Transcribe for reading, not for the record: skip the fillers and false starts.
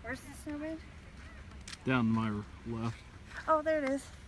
Where's the snowman? Down my left. Oh, there it is.